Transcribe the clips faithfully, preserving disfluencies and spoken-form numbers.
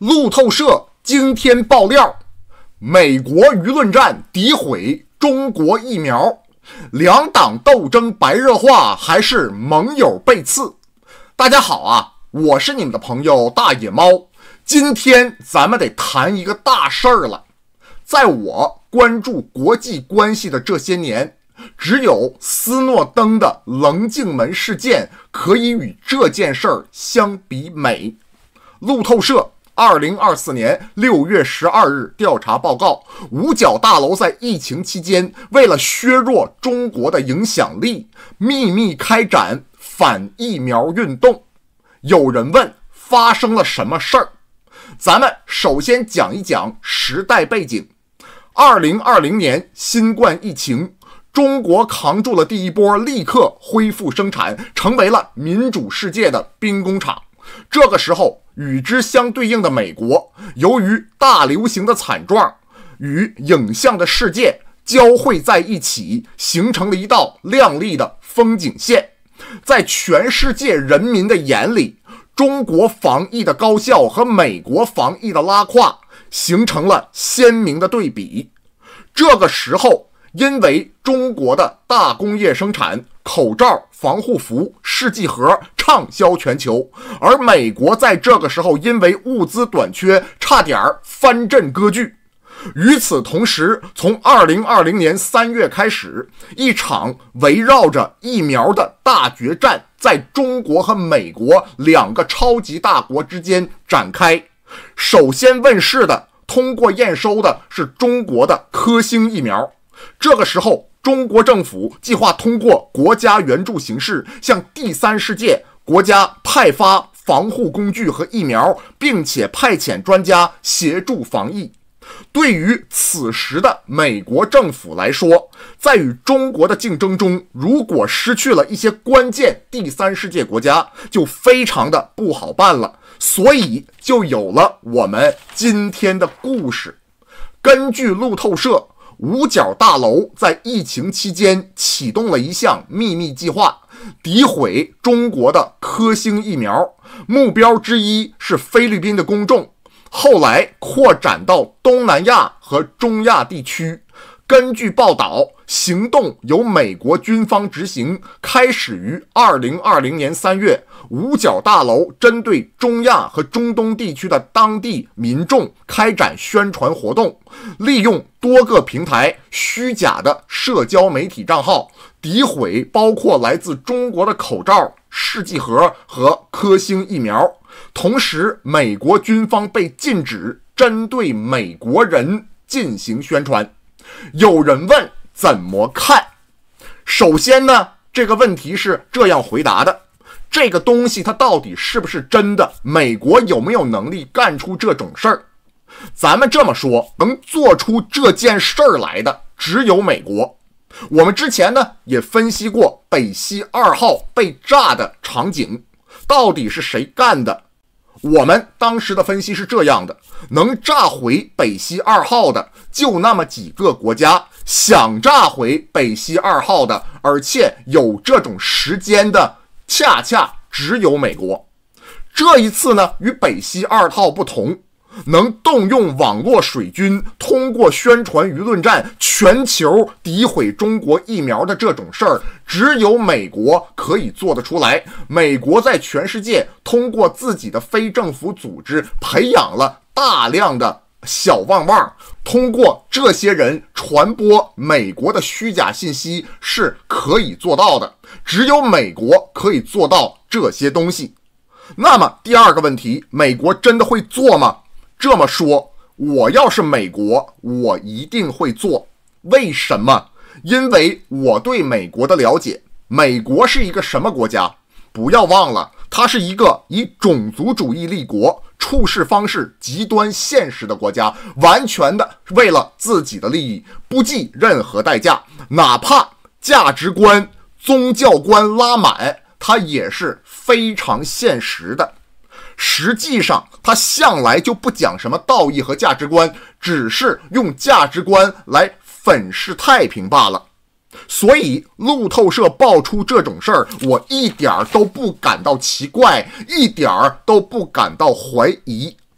路透社惊天爆料，美国舆论战诋毁中国疫苗，两党斗争白热化，还是盟友被刺？大家好啊，我是你们的朋友大野猫。今天咱们得谈一个大事儿了。在我关注国际关系的这些年，只有斯诺登的棱镜门事件可以与这件事儿相比美。路透社二零二四年六月十二日调查报告，五角大楼在疫情期间为了削弱中国的影响力，秘密开展反疫苗运动。有人问发生了什么事儿？咱们首先讲一讲时代背景。二零二零年新冠疫情，中国扛住了第一波，立刻恢复生产，成为了民主世界的兵工厂。这个时候，与之相对应的美国，由于大流行的惨状与影像的世界交汇在一起，形成了一道亮丽的风景线。在全世界人民的眼里，中国防疫的高效和美国防疫的拉胯形成了鲜明的对比。这个时候，因为中国的大工业生产，口罩、防护服、试剂盒畅销全球，而美国在这个时候因为物资短缺，差点翻阵割据。与此同时，从二零二零年三月开始，一场围绕着疫苗的大决战在中国和美国两个超级大国之间展开。首先问世的，通过验收的是中国的科兴疫苗。这个时候，中国政府计划通过国家援助形式向第三世界国家派发防护工具和疫苗，并且派遣专家协助防疫。对于此时的美国政府来说，在与中国的竞争中，如果失去了一些关键第三世界国家，就非常的不好办了。所以就有了我们今天的故事。根据路透社，五角大楼在疫情期间启动了一项秘密计划，诋毁中国的科兴疫苗，目标之一是菲律宾的公众，后来扩展到东南亚和中亚地区。根据报道，行动由美国军方执行，开始于二零二零年三月。五角大楼针对中亚和中东地区的当地民众开展宣传活动，利用多个平台虚假的社交媒体账号，诋毁包括来自中国的口罩、试剂盒和科兴疫苗。同时，美国军方被禁止针对美国人进行宣传。有人问怎么看？首先呢，这个问题是这样回答的：这个东西它到底是不是真的？美国有没有能力干出这种事儿？咱们这么说，能做出这件事儿来的只有美国。我们之前呢也分析过北溪二号被炸的场景，到底是谁干的？我们当时的分析是这样的：能炸毁北溪二号的就那么几个国家，想炸毁北溪二号的，而且有这种时间的，恰恰只有美国。这一次呢，与北溪二号不同，能动用网络水军，通过宣传舆论战全球诋毁中国疫苗的这种事儿，只有美国可以做得出来。美国在全世界通过自己的非政府组织培养了大量的小旺旺，通过这些人传播美国的虚假信息是可以做到的，只有美国可以做到这些东西。那么第二个问题，美国真的会做吗？这么说，我要是美国，我一定会做。为什么？因为我对美国的了解，美国是一个什么国家？不要忘了，它是一个以种族主义立国、处事方式极端现实的国家，完全的为了自己的利益，不计任何代价，哪怕价值观、宗教观拉满，它也是非常现实的。实际上，他向来就不讲什么道义和价值观，只是用价值观来粉饰太平罢了。所以路透社爆出这种事儿，我一点都不感到奇怪，一点都不感到怀疑。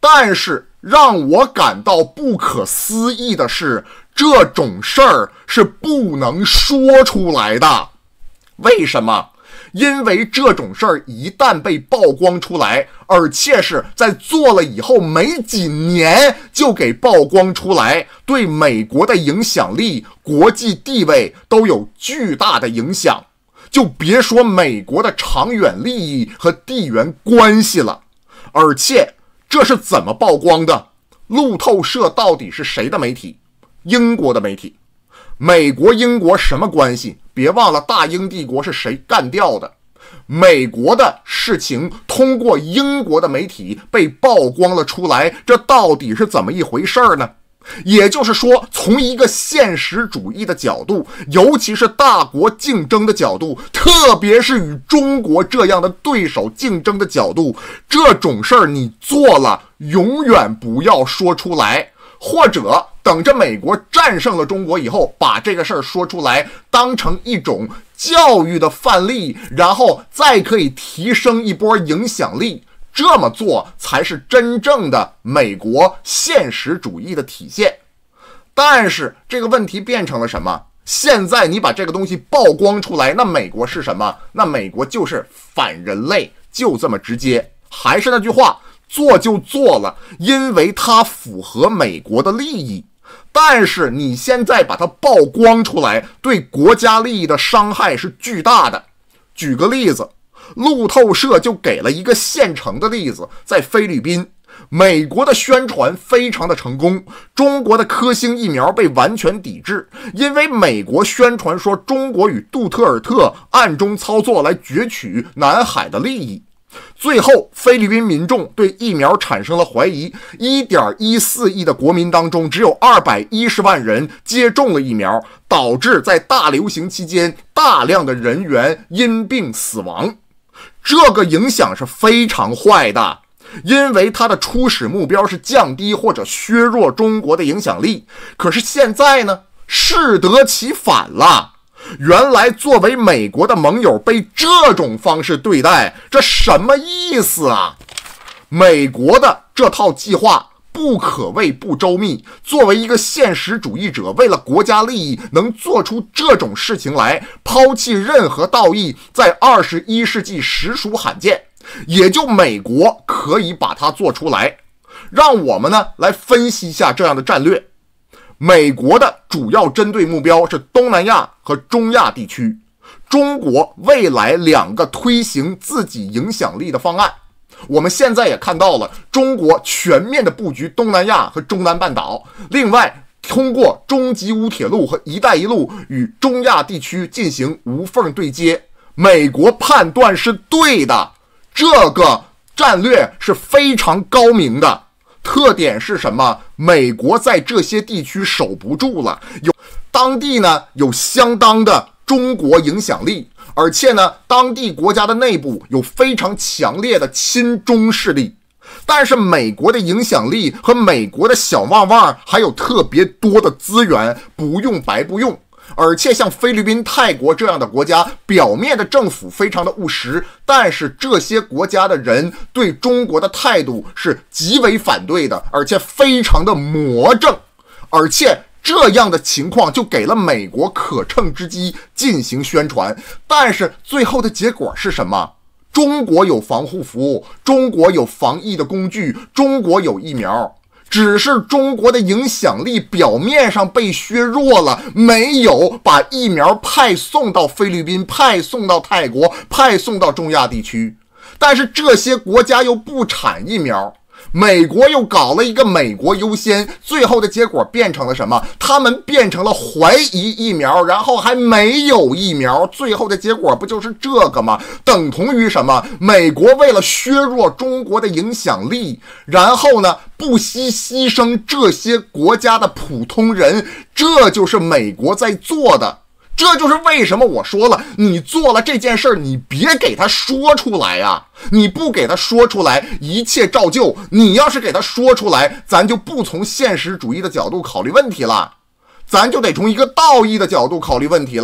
但是让我感到不可思议的是，这种事儿是不能说出来的。为什么？因为这种事儿一旦被曝光出来，而且是在做了以后没几年就给曝光出来，对美国的影响力、国际地位都有巨大的影响。就别说美国的长远利益和地缘关系了。而且这是怎么曝光的？路透社到底是谁的媒体？英国的媒体。美国英国什么关系？别忘了大英帝国是谁干掉的。美国的事情通过英国的媒体被曝光了出来，这到底是怎么一回事呢？也就是说，从一个现实主义的角度，尤其是大国竞争的角度，特别是与中国这样的对手竞争的角度，这种事儿你做了永远不要说出来，或者等着美国战胜了中国以后，把这个事儿说出来，当成一种教育的范例，然后再可以提升一波影响力。这么做才是真正的美国现实主义的体现。但是这个问题变成了什么？现在你把这个东西曝光出来，那美国是什么？那美国就是反人类，就这么直接。还是那句话，做就做了，因为它符合美国的利益。但是你现在把它曝光出来，对国家利益的伤害是巨大的。举个例子，路透社就给了一个现成的例子，在菲律宾，美国的宣传非常的成功，中国的科兴疫苗被完全抵制，因为美国宣传说中国与杜特尔特暗中操作来攫取南海的利益。最后菲律宾民众对疫苗产生了怀疑， 一点一四亿的国民当中只有二百一十万人接种了疫苗，导致在大流行期间大量的人员因病死亡。这个影响是非常坏的，因为它的初始目标是降低或者削弱中国的影响力。可是现在呢，适得其反了。原来作为美国的盟友被这种方式对待，这什么意思啊？美国的这套计划不可谓不周密，作为一个现实主义者，为了国家利益能做出这种事情来，抛弃任何道义，在二十一世纪实属罕见，也就美国可以把它做出来。让我们呢来分析一下这样的战略。美国的主要针对目标是东南亚和中亚地区，中国未来两个推行自己影响力的方案。我们现在也看到了，中国全面的布局东南亚和中南半岛，另外通过中吉乌铁路和一带一路与中亚地区进行无缝对接。美国判断是对的，这个战略是非常高明的。特点是什么？美国在这些地区守不住了，有当地呢有相当的中国影响力，而且呢当地国家的内部有非常强烈的亲中势力。但是美国的影响力和美国的小旺旺还有特别多的资源，不用白不用。而且像菲律宾、泰国这样的国家，表面的政府非常的务实，但是这些国家的人对中国的态度是极为反对的，而且非常的魔怔。而且这样的情况就给了美国可乘之机进行宣传。但是最后的结果是什么？中国有防护服，中国有防疫的工具，中国有疫苗，只是中国的影响力表面上被削弱了，没有把疫苗派送到菲律宾，派送到泰国，派送到中亚地区。但是这些国家又不产疫苗，美国又搞了一个美国优先，最后的结果变成了什么？他们变成了怀疑疫苗，然后还没有疫苗，最后的结果不就是这个吗？等同于什么？美国为了削弱中国的影响力，然后呢不惜牺牲这些国家的普通人，这就是美国在做的。这就是为什么我说了，你做了这件事儿，你别给他说出来啊！你不给他说出来，一切照旧。你要是给他说出来，咱就不从现实主义的角度考虑问题了，咱就得从一个道义的角度考虑问题了。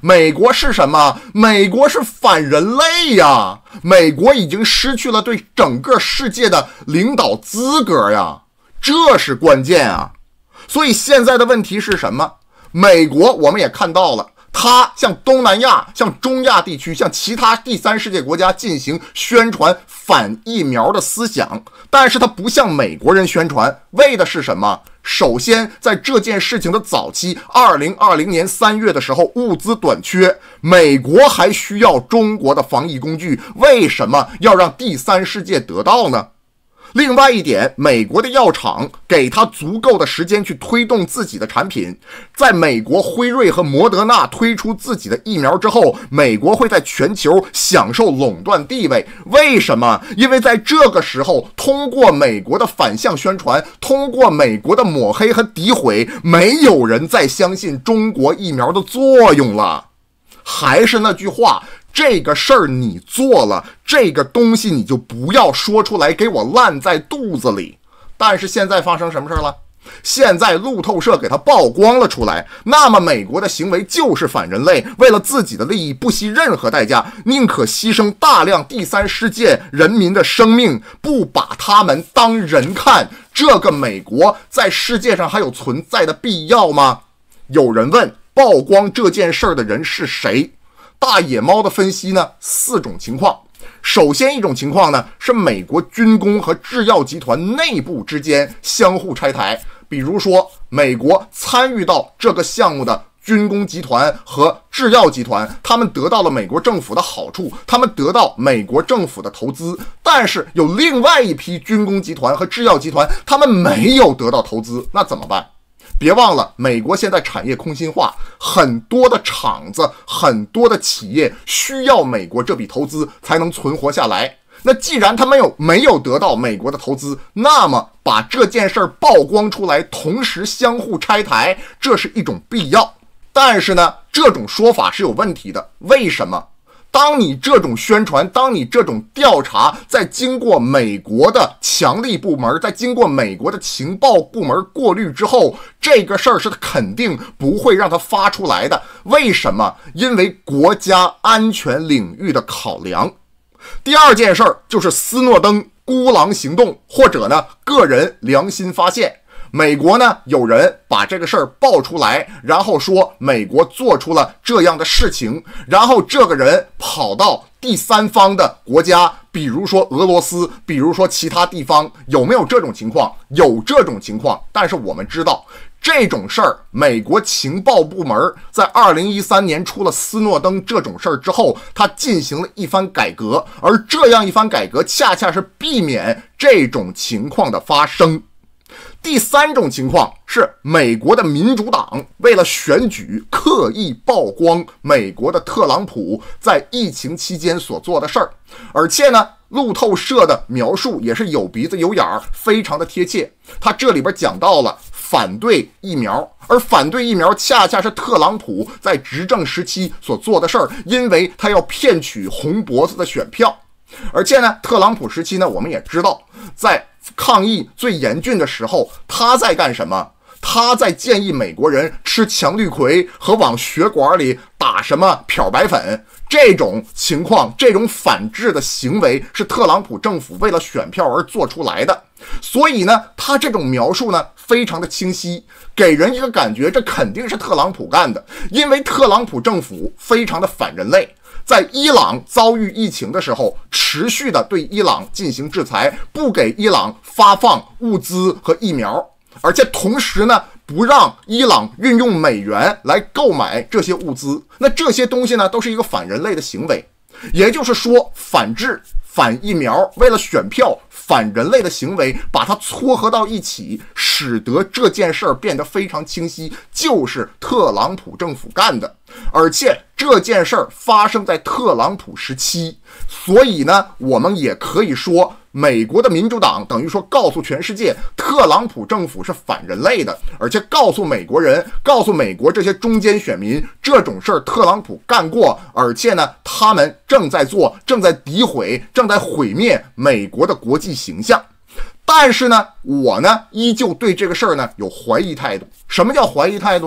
美国是什么？美国是反人类呀！美国已经失去了对整个世界的领导资格呀，这是关键啊！所以现在的问题是什么？美国我们也看到了，它向东南亚、向中亚地区、向其他第三世界国家进行宣传反疫苗的思想，但是它不向美国人宣传，为的是什么？首先，在这件事情的早期，二零二零年三月的时候，物资短缺，美国还需要中国的防疫工具，为什么要让第三世界得到呢？另外一点，美国的药厂给他足够的时间去推动自己的产品。在美国辉瑞和摩德纳推出自己的疫苗之后，美国会在全球享受垄断地位。为什么？因为在这个时候，通过美国的反向宣传，通过美国的抹黑和诋毁，没有人再相信中国疫苗的作用了。还是那句话，这个事儿你做了，这个东西你就不要说出来，给我烂在肚子里。但是现在发生什么事了？现在路透社给他曝光了出来，那么美国的行为就是反人类，为了自己的利益不惜任何代价，宁可牺牲大量第三世界人民的生命，不把他们当人看。这个美国在世界上还有存在的必要吗？有人问，曝光这件事儿的人是谁？大野猫的分析呢，四种情况。首先一种情况呢，是美国军工和制药集团内部之间相互拆台，比如说美国参与到这个项目的军工集团和制药集团，他们得到了美国政府的好处，他们得到美国政府的投资，但是有另外一批军工集团和制药集团，他们没有得到投资，那怎么办？别忘了，美国现在产业空心化，很多的厂子、很多的企业需要美国这笔投资才能存活下来。那既然他们有没有得到美国的投资，那么把这件事儿曝光出来，同时相互拆台，这是一种必要。但是呢，这种说法是有问题的。为什么？当你这种宣传，当你这种调查，在经过美国的强力部门，在经过美国的情报部门过滤之后，这个事儿是肯定不会让它发出来的。为什么？因为国家安全领域的考量。第二件事儿就是斯诺登孤狼行动，或者呢个人良心发现。美国呢有人把这个事儿爆出来，然后说美国做出了这样的事情，然后这个人跑到第三方的国家，比如说俄罗斯，比如说其他地方，有没有这种情况？有这种情况，但是我们知道这种事儿，美国情报部门在二零一三年出了斯诺登这种事儿之后，他进行了一番改革，而这样一番改革恰恰是避免这种情况的发生。第三种情况是美国的民主党为了选举刻意曝光美国的特朗普在疫情期间所做的事儿，而且呢路透社的描述也是有鼻子有眼儿，非常的贴切。他这里边讲到了反对疫苗，而反对疫苗恰恰是特朗普在执政时期所做的事儿，因为他要骗取红脖子的选票。而且呢特朗普时期呢，我们也知道在抗疫最严峻的时候，他在干什么？他在建议美国人吃强氯喹和往血管里打什么漂白粉。这种情况，这种反制的行为是特朗普政府为了选票而做出来的。所以呢，他这种描述呢非常的清晰，给人一个感觉，这肯定是特朗普干的，因为特朗普政府非常的反人类。在伊朗遭遇疫情的时候，持续的对伊朗进行制裁，不给伊朗发放物资和疫苗，而且同时呢，不让伊朗运用美元来购买这些物资。那这些东西呢，都是一个反人类的行为。也就是说，反制、反疫苗，为了选票，反人类的行为，把它撮合到一起，使得这件事儿变得非常清晰，就是特朗普政府干的。而且这件事儿发生在特朗普时期，所以呢，我们也可以说，美国的民主党等于说告诉全世界，特朗普政府是反人类的，而且告诉美国人，告诉美国这些中间选民，这种事儿特朗普干过，而且呢，他们正在做，正在诋毁，正在毁灭美国的国际形象。但是呢，我呢依旧对这个事儿呢有怀疑态度。什么叫怀疑态度呢？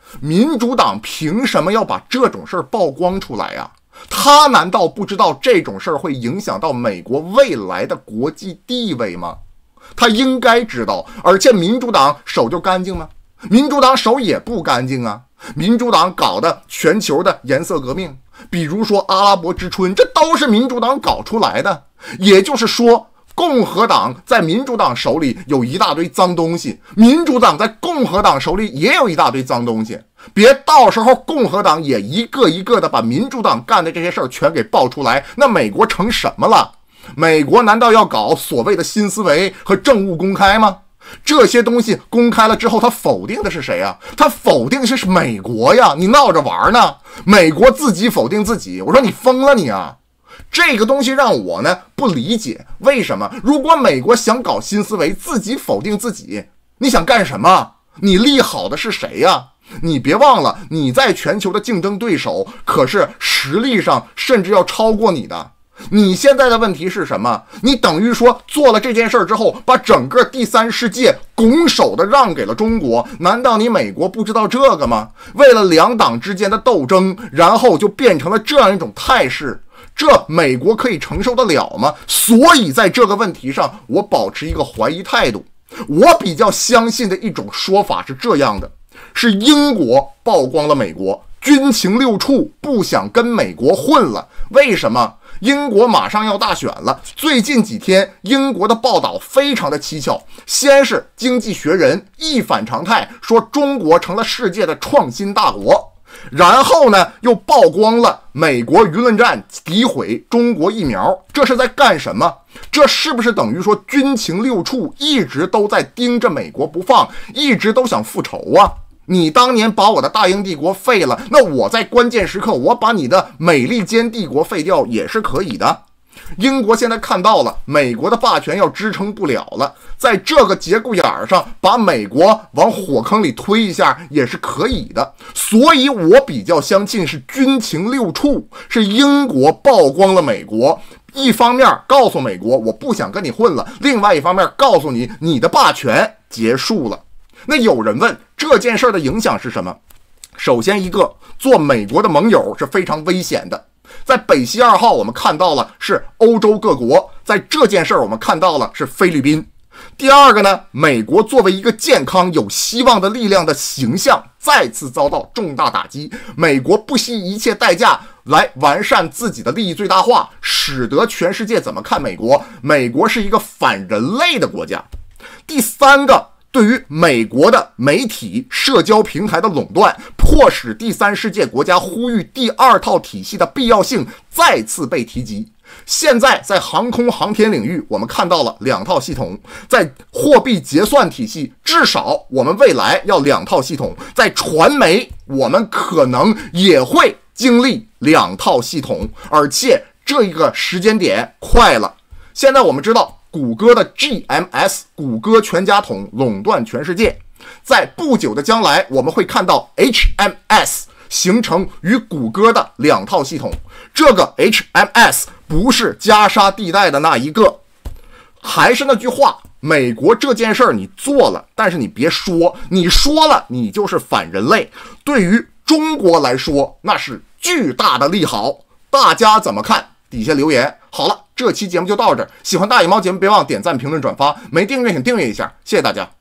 民主党凭什么要把这种事儿曝光出来呀？他难道不知道这种事儿会影响到美国未来的国际地位吗？他应该知道，而且民主党手就干净吗？民主党手也不干净啊！民主党搞的全球的颜色革命，比如说阿拉伯之春，这都是民主党搞出来的。也就是说，共和党在民主党手里有一大堆脏东西，民主党在共和党手里也有一大堆脏东西。别到时候共和党也一个一个的把民主党干的这些事儿全给爆出来，那美国成什么了？美国难道要搞所谓的新思维和政务公开吗？这些东西公开了之后，他否定的是谁啊？他否定的是美国呀！你闹着玩呢？美国自己否定自己，我说你疯了你啊！这个东西让我呢不理解，为什么？如果美国想搞新思维，自己否定自己，你想干什么？你利好的是谁呀？你别忘了，你在全球的竞争对手可是实力上甚至要超过你的。你现在的问题是什么？你等于说做了这件事之后，把整个第三世界拱手的让给了中国，难道你美国不知道这个吗？为了两党之间的斗争，然后就变成了这样一种态势，这美国可以承受得了吗？所以在这个问题上，我保持一个怀疑态度。我比较相信的一种说法是这样的，是英国曝光了美国，军情六处不想跟美国混了。为什么？英国马上要大选了，最近几天英国的报道非常的蹊跷，先是《经济学人》一反常态说中国成了世界的创新大国，然后呢又曝光了美国舆论战诋毁中国疫苗，这是在干什么？这是不是等于说军情六处一直都在盯着美国不放，一直都想复仇啊？你当年把我的大英帝国废了，那我在关键时刻我把你的美利坚帝国废掉也是可以的。英国现在看到了美国的霸权要支撑不了了，在这个节骨眼上把美国往火坑里推一下也是可以的。所以我比较相信是军情六处，是英国曝光了美国，一方面告诉美国我不想跟你混了，另外一方面告诉你你的霸权结束了。那有人问这件事的影响是什么？首先一个，做美国的盟友是非常危险的。在北溪二号我们看到了是欧洲各国，在这件事我们看到了是菲律宾。第二个呢，美国作为一个健康有希望的力量的形象再次遭到重大打击，美国不惜一切代价来完善自己的利益最大化，使得全世界怎么看美国？美国是一个反人类的国家。第三个，对于美国的媒体社交平台的垄断，迫使第三世界国家呼吁第二套体系的必要性再次被提及。现在在航空航天领域我们看到了两套系统，在货币结算体系至少我们未来要两套系统，在传媒我们可能也会经历两套系统，而且这个时间点快了。现在我们知道谷歌的 G M S 谷歌全家桶垄断全世界，在不久的将来我们会看到 H M S 形成与谷歌的两套系统。这个 H M S 不是加沙地带的那一个。还是那句话，美国这件事儿你做了，但是你别说，你说了你就是反人类，对于中国来说那是巨大的利好。大家怎么看？底下留言。好了，这期节目就到这儿，喜欢大野猫节目别忘点赞评论转发，没订阅请订阅一下，谢谢大家。